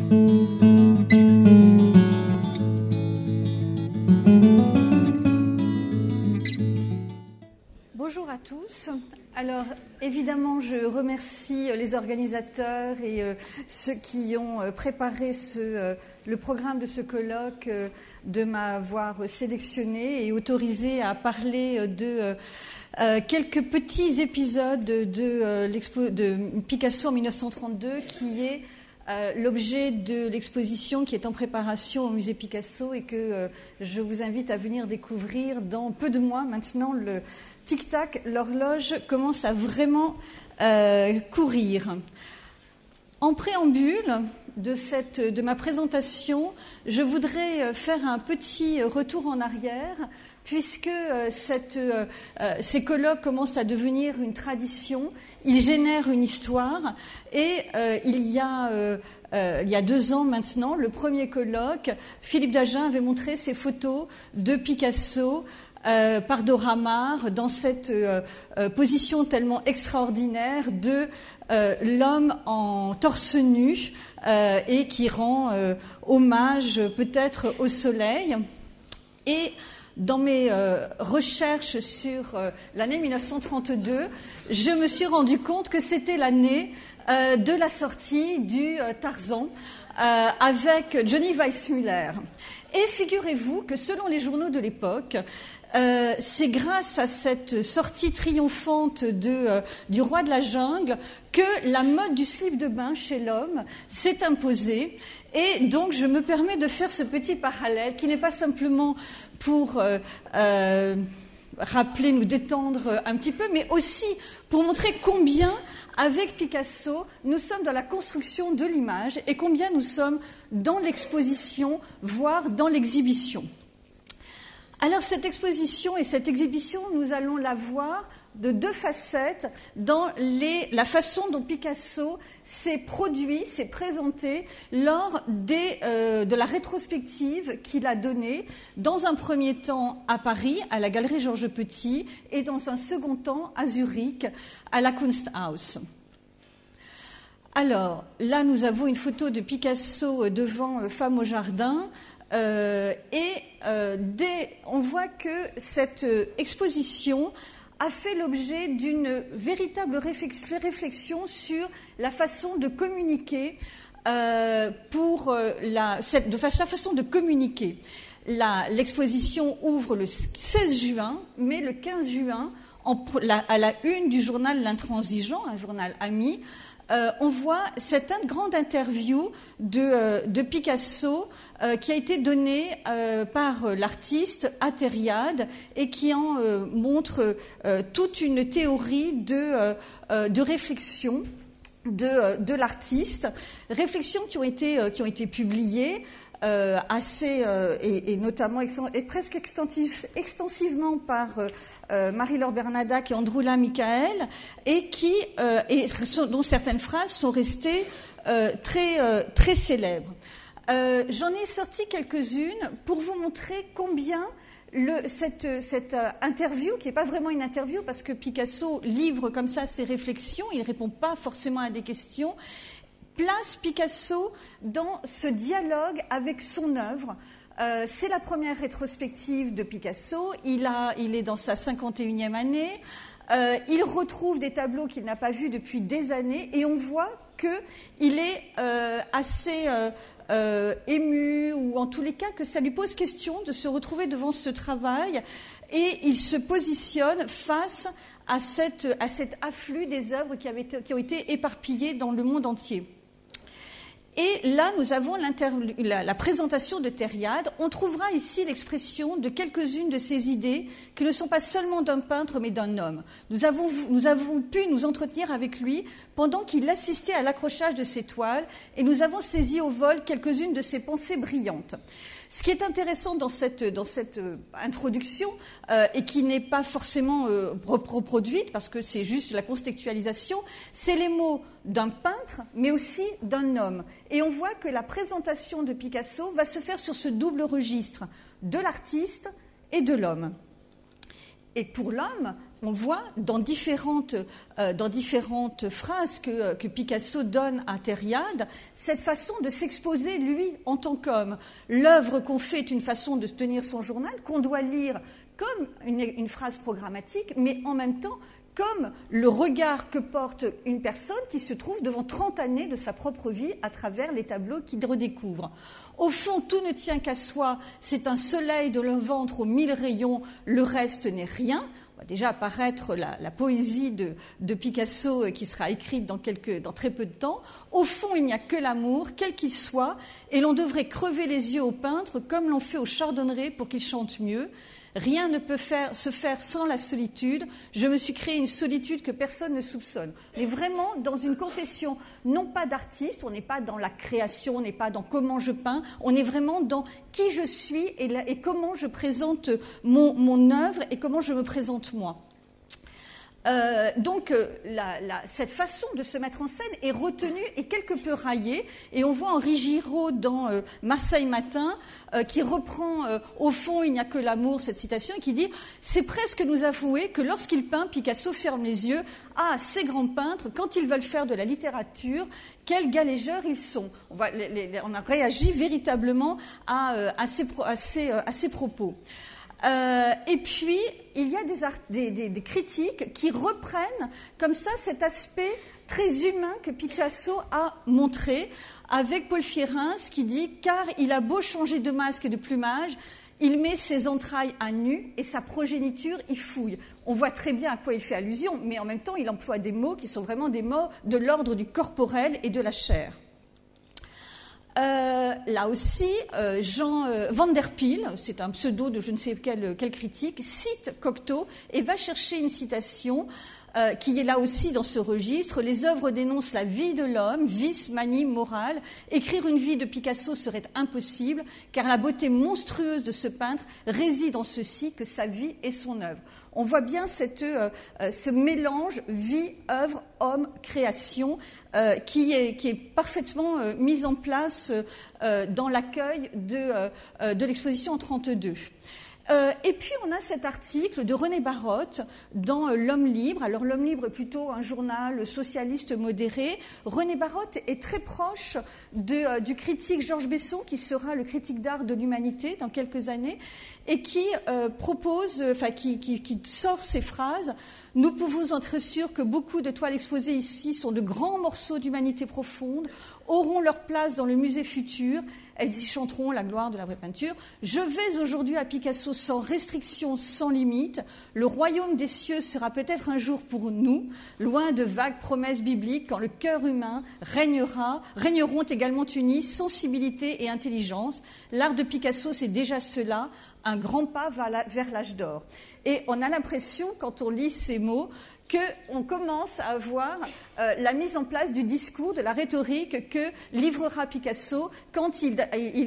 Bonjour à tous. Alors, évidemment, je remercie les organisateurs et ceux qui ont préparé le programme de ce colloque de m'avoir sélectionné et autorisé à parler de quelques petits épisodes de Picasso en 1932, qui est l'objet de l'exposition qui est en préparation au musée Picasso et que je vous invite à venir découvrir dans peu de mois. Maintenant, le tic-tac, l'horloge commence à vraiment courir. En préambule de ma présentation, je voudrais faire un petit retour en arrière, puisque ces colloques commencent à devenir une tradition, ils génèrent une histoire, et il y a 2 ans maintenant, le premier colloque, Philippe Dagen avait montré ses photos de Picasso par Dora Maar, dans cette position tellement extraordinaire de l'homme en torse nu et qui rend hommage peut-être au soleil. Et dans mes recherches sur l'année 1932, je me suis rendu compte que c'était l'année de la sortie du Tarzan avec Johnny Weissmuller. Et figurez-vous que selon les journaux de l'époque, c'est grâce à cette sortie triomphante du roi de la jungle que la mode du slip de bain chez l'homme s'est imposée. Et donc je me permets de faire ce petit parallèle qui n'est pas simplement pour rappeler, nous détendre un petit peu, mais aussi pour montrer combien, avec Picasso, nous sommes dans la construction de l'image et combien nous sommes dans l'exposition, voire dans l'exhibition. Alors cette exposition et cette exhibition, nous allons la voir de 2 facettes dans la façon dont Picasso s'est produit, s'est présenté lors de la rétrospective qu'il a donnée, dans un premier temps à Paris, à la Galerie Georges Petit, et dans un second temps à Zurich, à la Kunsthaus. Alors, là, nous avons une photo de Picasso devant Femme au jardin. On voit que cette exposition a fait l'objet d'une véritable réflexion sur la façon de communiquer, la façon de communiquer. L'exposition ouvre le 16 juin, mais le 15 juin, à la une du journal L'Intransigeant, un journal ami, on voit cette grande interview de Picasso qui a été donnée par l'artiste à Thériade et qui en montre toute une théorie de réflexion de l'artiste, réflexions qui ont été publiées et notamment presque extensivement par Marie-Laure Bernadac et Androula Michael, et dont certaines phrases sont restées très célèbres. J'en ai sorti quelques-unes pour vous montrer combien cette interview, qui n'est pas vraiment une interview parce que Picasso livre comme ça ses réflexions, il ne répond pas forcément à des questions, place Picasso dans ce dialogue avec son œuvre. C'est la première rétrospective de Picasso, il est dans sa 51e année, il retrouve des tableaux qu'il n'a pas vus depuis des années et on voit qu'il est assez ému, ou en tous les cas que ça lui pose question de se retrouver devant ce travail, et il se positionne face à cet afflux des œuvres qui ont été éparpillées dans le monde entier. Et là, nous avons la présentation de Thériade. On trouvera ici l'expression de quelques-unes de ces idées qui ne sont pas seulement d'un peintre, mais d'un homme. Nous avons pu nous entretenir avec lui pendant qu'il assistait à l'accrochage de ses toiles, et nous avons saisi au vol quelques-unes de ses pensées brillantes. Ce qui est intéressant dans cette introduction, et qui n'est pas forcément reproduite, parce que c'est juste la contextualisation, c'est les mots d'un peintre, mais aussi d'un homme. Et on voit que la présentation de Picasso va se faire sur ce double registre de l'artiste et de l'homme. Et pour l'homme, on voit dans différentes phrases que Picasso donne à Thériade cette façon de s'exposer, lui, en tant qu'homme. L'œuvre qu'on fait est une façon de tenir son journal, qu'on doit lire comme une phrase programmatique, mais en même temps comme le regard que porte une personne qui se trouve devant 30 années de sa propre vie à travers les tableaux qu'il redécouvre. Au fond, tout ne tient qu'à soi, c'est un soleil de le ventre aux 1000 rayons, le reste n'est rien. On va déjà apparaître la poésie de Picasso qui sera écrite dans très peu de temps. Au fond, il n'y a que l'amour, quel qu'il soit, et l'on devrait crever les yeux au peintre comme l'on fait au chardonneret pour qu'il chante mieux. Rien ne peut se faire sans la solitude. Je me suis créé une solitude que personne ne soupçonne. On est vraiment dans une confession, non pas d'artiste, on n'est pas dans la création, on n'est pas dans comment je peins, on est vraiment dans qui je suis et comment je présente mon œuvre et comment je me présente moi. Donc cette façon de se mettre en scène est retenue et quelque peu raillée, et on voit Henri Giraud dans Marseille Matin qui reprend au fond il n'y a que l'amour, cette citation, et qui dit c'est presque nous avouer que lorsqu'il peint, Picasso ferme les yeux. Ah, ces grands peintres, quand ils veulent faire de la littérature, quels galéjeurs ils sont. On a réagi véritablement à ces propos. Et puis, il y a des critiques qui reprennent comme ça cet aspect très humain que Picasso a montré, avec Paul Fierens qui dit « Car il a beau changer de masque et de plumage, il met ses entrailles à nu et sa progéniture y fouille. » On voit très bien à quoi il fait allusion, mais en même temps, il emploie des mots qui sont vraiment des mots de l'ordre du corporel et de la chair. Là aussi, Jean Van der Pijl, c'est un pseudo de je ne sais quel critique, cite Cocteau et va chercher une citation qui est là aussi dans ce registre. Les œuvres dénoncent la vie de l'homme, vice, manie, morale. Écrire une vie de Picasso serait impossible, car la beauté monstrueuse de ce peintre réside en ceci, que sa vie est son œuvre. On voit bien ce mélange vie, œuvre, homme, création qui est parfaitement mis en place dans l'accueil de l'exposition en 1932. Et puis on a cet article de René Barotte dans L'Homme libre. Alors L'Homme libre est plutôt un journal socialiste modéré. René Barotte est très proche du critique Georges Besson, qui sera le critique d'art de l'humanité dans quelques années, et qui qui sort ces phrases. Nous pouvons être sûrs que beaucoup de toiles exposées ici sont de grands morceaux d'humanité profonde, auront leur place dans le musée futur, elles y chanteront la gloire de la vraie peinture. Je vais aujourd'hui à Picasso sans restriction, sans limite. Le royaume des cieux sera peut-être un jour pour nous, loin de vagues promesses bibliques, quand le cœur humain régneront également unis sensibilité et intelligence. L'art de Picasso, c'est déjà cela, un grand pas vers l'âge d'or. Et on a l'impression, quand on lit ces mots, qu'on commence à avoir la mise en place du discours, de la rhétorique que livrera Picasso quand il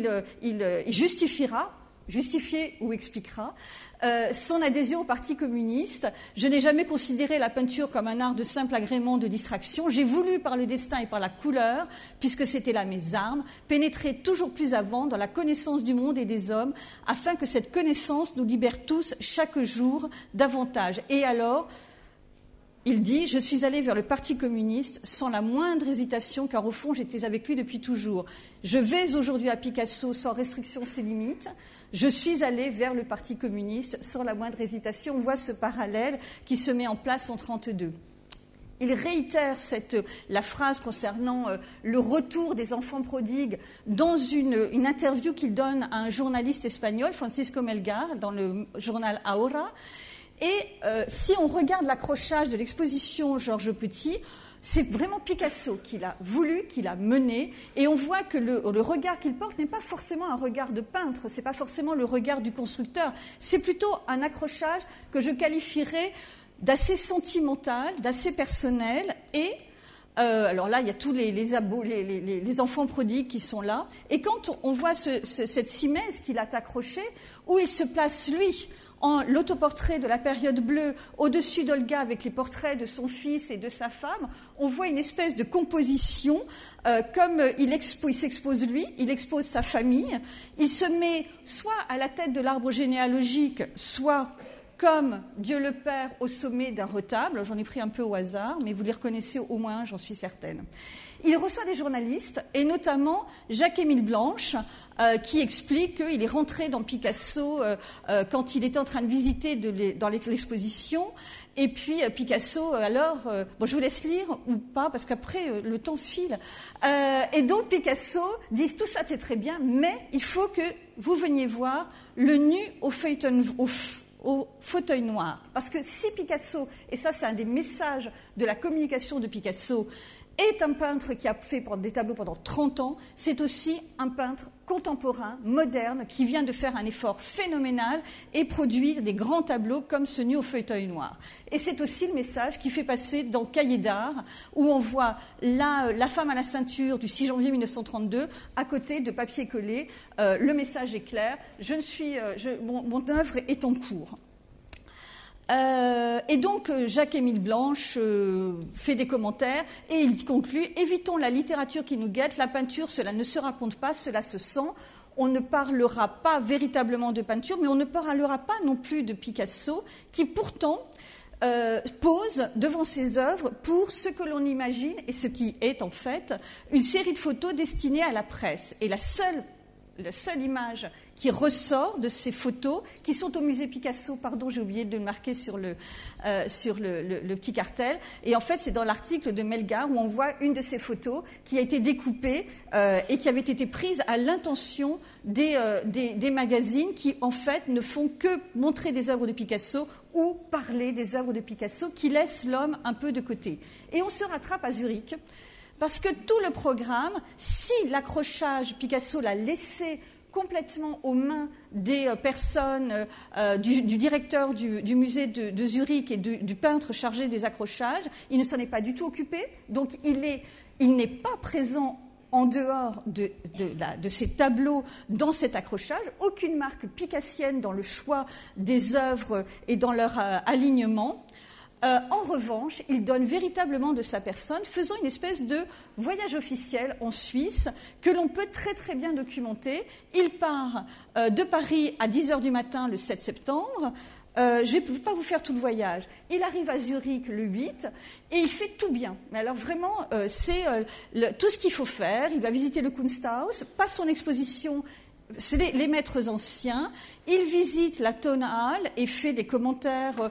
justifier ou expliquera son adhésion au Parti communiste. Je n'ai jamais considéré la peinture comme un art de simple agrément de distraction. J'ai voulu, par le destin et par la couleur, puisque c'était là mes armes, pénétrer toujours plus avant dans la connaissance du monde et des hommes, afin que cette connaissance nous libère tous chaque jour davantage. Et alors, il dit « Je suis allé vers le Parti communiste sans la moindre hésitation, car au fond, j'étais avec lui depuis toujours. Je vais aujourd'hui à Picasso sans restriction, ses limites. Je suis allé vers le Parti communiste sans la moindre hésitation. » On voit ce parallèle qui se met en place en 1932. Il réitère la phrase concernant le retour des enfants prodigues dans une interview qu'il donne à un journaliste espagnol, Francisco Melgar, dans le journal Ahora. Et si on regarde l'accrochage de l'exposition Georges Petit, c'est vraiment Picasso qui l'a voulu, qui l'a mené, et on voit que le regard qu'il porte n'est pas forcément un regard de peintre, c'est pas forcément le regard du constructeur, c'est plutôt un accrochage que je qualifierais d'assez sentimental, d'assez personnel, et alors là, il y a tous les enfants prodigues qui sont là, et quand on voit cette simèse qu'il a accrochée, où il se place, lui, en l'autoportrait de la période bleue, au-dessus d'Olga avec les portraits de son fils et de sa femme, on voit une espèce de composition, comme il s'expose lui, il expose sa famille, il se met soit à la tête de l'arbre généalogique, soit comme Dieu le Père au sommet d'un retable. J'en ai pris un peu au hasard, mais vous les reconnaissez au moins, j'en suis certaine. Il reçoit des journalistes, et notamment Jacques-Émile Blanche, qui explique qu'il est rentré dans Picasso quand il était en train de visiter dans l'exposition. Et puis Picasso, alors, bon, je vous laisse lire ou pas, parce qu'après, le temps file. Et donc Picasso dit, tout ça c'est très bien, mais il faut que vous veniez voir le nu au fauteuil noir. Parce que si Picasso, et ça c'est un des messages de la communication de Picasso, est un peintre qui a fait des tableaux pendant 30 ans, c'est aussi un peintre contemporain, moderne, qui vient de faire un effort phénoménal et produire des grands tableaux comme ce nu au fauteuil noir. Et c'est aussi le message qui fait passer dans Cahiers d'art, où on voit la femme à la ceinture du 6 janvier 1932, à côté de papier collé. Le message est clair, mon œuvre est en cours. Et donc Jacques-Émile Blanche fait des commentaires et il conclut « Évitons la littérature qui nous guette, la peinture, cela ne se raconte pas, cela se sent. On ne parlera pas véritablement de peinture, mais on ne parlera pas non plus de Picasso, qui pourtant pose devant ses œuvres pour ce que l'on imagine et ce qui est en fait une série de photos destinées à la presse. Et la seule image qui ressort de ces photos, qui sont au musée Picasso, pardon, j'ai oublié de le marquer sur le petit cartel, et en fait c'est dans l'article de Melgar où on voit une de ces photos qui a été découpée et qui avait été prise à l'intention des magazines qui en fait ne font que montrer des œuvres de Picasso ou parler des œuvres de Picasso qui laissent l'homme un peu de côté. Et on se rattrape à Zurich, parce que tout le programme, si l'accrochage, Picasso l'a laissé complètement aux mains des personnes, du directeur du musée de Zurich et du peintre chargé des accrochages, il ne s'en est pas du tout occupé, donc il n'est pas présent en dehors de ces tableaux dans cet accrochage, aucune marque picassienne dans le choix des œuvres et dans leur alignement. En revanche, il donne véritablement de sa personne, faisant une espèce de voyage officiel en Suisse que l'on peut très très bien documenter. Il part de Paris à 10h du matin le 7 septembre. Je ne vais pas vous faire tout le voyage. Il arrive à Zurich le 8 et il fait tout bien. Mais alors vraiment, c'est tout ce qu'il faut faire. Il va visiter le Kunsthaus, passe son exposition. C'est les maîtres anciens. Il visite la Tonhalle et fait des commentaires.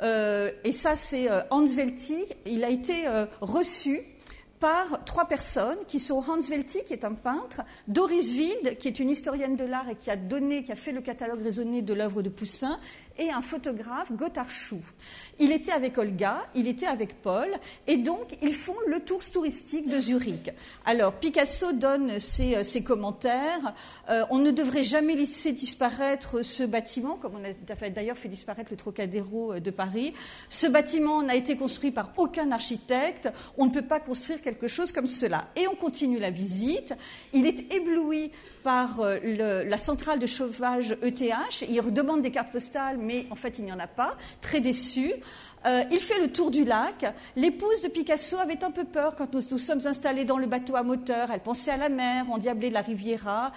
Et ça, c'est Hans Weltig. Il a été reçu par 3 personnes qui sont Hans Weltig, qui est un peintre, Doris Wilde, qui est une historienne de l'art et qui a fait le catalogue raisonné de l'œuvre de Poussin, et un photographe, Gotthard Schuh. Il était avec Olga, il était avec Paul, et donc ils font le tour touristique de Zurich. Alors Picasso donne ses commentaires. On ne devrait jamais laisser disparaître ce bâtiment, comme on a d'ailleurs fait disparaître le Trocadéro de Paris. Ce bâtiment n'a été construit par aucun architecte. On ne peut pas construire quelque chose comme cela. Et on continue la visite. Il est ébloui par la centrale de chauffage ETH. Il demande des cartes postales, mais en fait, il n'y en a pas. Très déçu. Il fait le tour du lac. L'épouse de Picasso avait un peu peur quand nous sommes installés dans le bateau à moteur. Elle pensait à la mer, endiablée de la Riviera.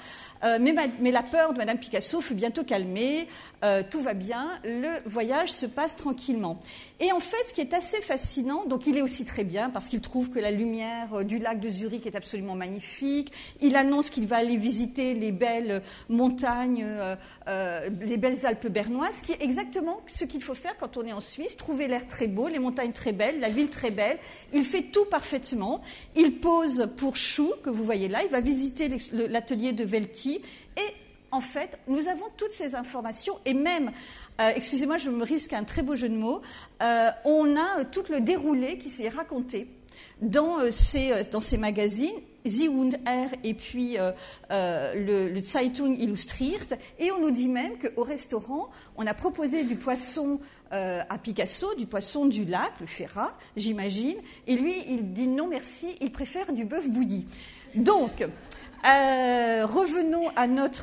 Mais la peur de Madame Picasso fut bientôt calmée. Tout va bien. Le voyage se passe tranquillement. Et en fait, ce qui est assez fascinant, donc il est aussi très bien parce qu'il trouve que la lumière du lac de Zurich est absolument magnifique. Il annonce qu'il va aller visiter les belles montagnes, les belles Alpes bernoises, qui est exactement ce qu'il faut faire quand on est en Suisse, trouver l'air très beau, les montagnes très belles, la ville très belle. Il fait tout parfaitement. Il pose pour Schuh, que vous voyez là. Il va visiter l'atelier de Weltig. Et en fait, nous avons toutes ces informations et même, excusez-moi, je me risque un très beau jeu de mots, on a tout le déroulé qui s'est raconté dans ces magazines, Sie und Er et puis le Zeitung Illustriert, et on nous dit même qu'au restaurant, on a proposé du poisson à Picasso, du poisson du lac, le ferrat, j'imagine, et lui, il dit non merci, il préfère du bœuf bouilli. Donc, revenons à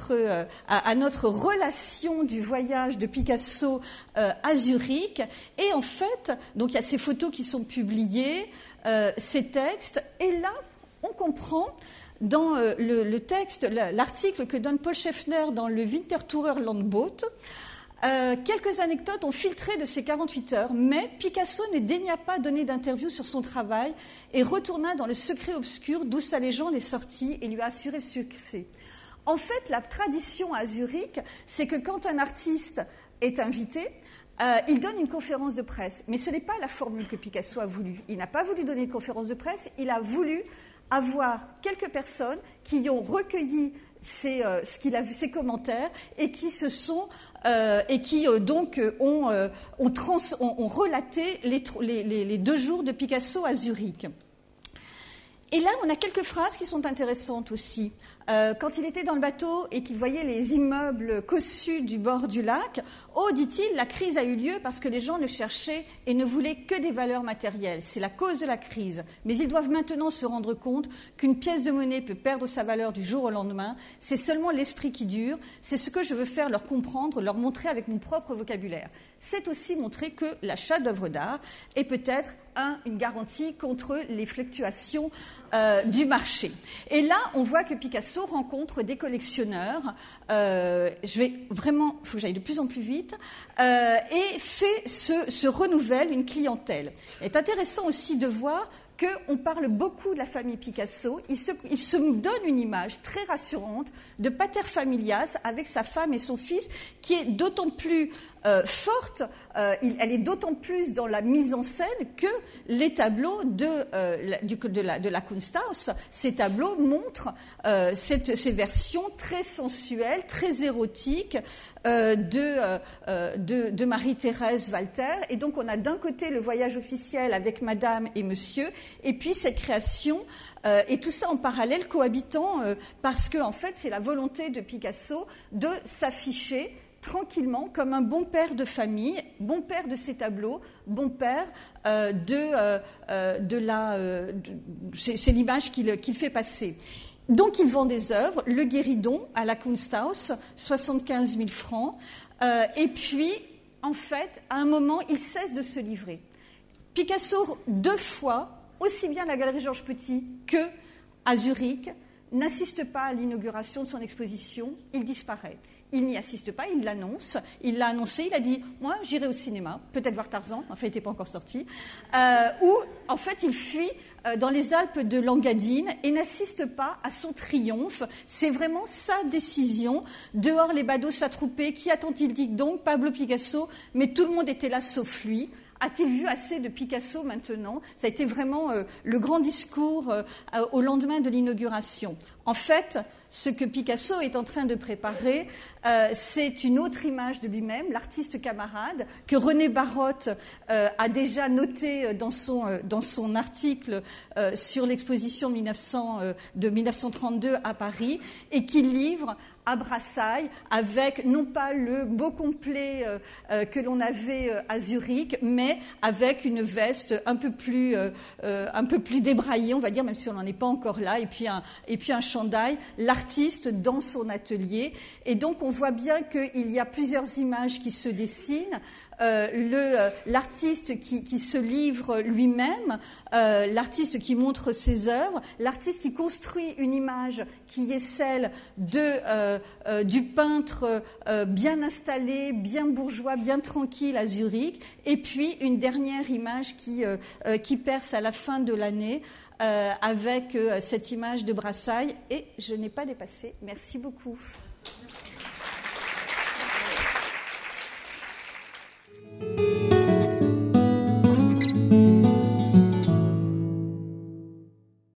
notre relation du voyage de Picasso à Zurich. Et en fait, donc il y a ces photos qui sont publiées, ces textes, et là, on comprend dans le texte, l'article que donne Paul Scheffner dans le Winterthurer Landboot, Quelques anecdotes ont filtré de ces 48 heures, mais Picasso ne daigna pas donner d'interview sur son travail et retourna dans le secret obscur d'où sa légende est sortie et lui a assuré le succès. En fait, la tradition à Zurich, c'est que quand un artiste est invité, il donne une conférence de presse. Mais ce n'est pas la formule que Picasso a voulu. Il n'a pas voulu donner une conférence de presse, il a voulu avoir quelques personnes qui ont recueilli ses commentaires et qui se sont donc ont relaté les 2 jours de Picasso à Zurich. Et là, on a quelques phrases qui sont intéressantes aussi. Quand il était dans le bateau et qu'il voyait les immeubles cossus du bord du lac, « Oh, dit-il, la crise a eu lieu parce que les gens ne cherchaient et ne voulaient que des valeurs matérielles. C'est la cause de la crise. Mais ils doivent maintenant se rendre compte qu'une pièce de monnaie peut perdre sa valeur du jour au lendemain. C'est seulement l'esprit qui dure. C'est ce que je veux faire leur comprendre, leur montrer avec mon propre vocabulaire. » C'est aussi montrer que l'achat d'œuvres d'art est peut-être une garantie contre les fluctuations du marché. Et là, on voit que Picasso rencontre des collectionneurs, il faut que j'aille de plus en plus vite, et se renouvelle une clientèle. Il est intéressant aussi de voir qu'on parle beaucoup de la famille Picasso. Il se donne une image très rassurante de pater familias avec sa femme et son fils, qui est d'autant plus forte, elle est d'autant plus dans la mise en scène que les tableaux de la Kunsthaus, ces tableaux montrent ces versions très sensuelles, très érotiques de Marie-Thérèse Walter. Et donc on a d'un côté le voyage officiel avec Madame et Monsieur, et puis cette création, et tout ça en parallèle cohabitant, parce que en fait c'est la volonté de Picasso de s'afficher tranquillement comme un bon père de famille, bon père de ses tableaux, bon père c'est l'image qu'il fait passer. Donc il vend des œuvres, le Guéridon à la Kunsthaus, 75 000 francs, et puis en fait à un moment il cesse de se livrer. Picasso 2 fois, aussi bien à la Galerie Georges Petit que à Zurich, n'assiste pas à l'inauguration de son exposition, il disparaît. Il n'y assiste pas, il l'annonce. Il l'a annoncé, il a dit « Moi, j'irai au cinéma, peut-être voir Tarzan », enfin, il n'était pas encore sorti. Ou, en fait, il fuit dans les Alpes de l'Engadine et n'assiste pas à son triomphe. C'est vraiment sa décision. Dehors, les badauds s'attroupaient. Qui attend-il donc? Pablo Picasso. Mais tout le monde était là, sauf lui. A-t-il vu assez de Picasso maintenant? Ça a été vraiment le grand discours au lendemain de l'inauguration. En fait, ce que Picasso est en train de préparer, c'est une autre image de lui-même, l'artiste camarade, que René Barotte a déjà noté dans son article sur l'exposition de 1932 à Paris, et qui livre à Brassailles, avec non pas le beau complet que l'on avait à Zurich, mais avec une veste un peu plus débraillée, on va dire, même si on n'en est pas encore là, et puis un chandail, l'artiste dans son atelier. Et donc on voit bien qu'il y a plusieurs images qui se dessinent. L'artiste qui se livre lui-même, l'artiste qui montre ses œuvres, l'artiste qui construit une image qui est celle du peintre bien installé, bien bourgeois, bien tranquille à Zurich, et puis une dernière image qui perce à la fin de l'année avec cette image de Brassailles. Et je n'ai pas dépassé. Merci beaucoup.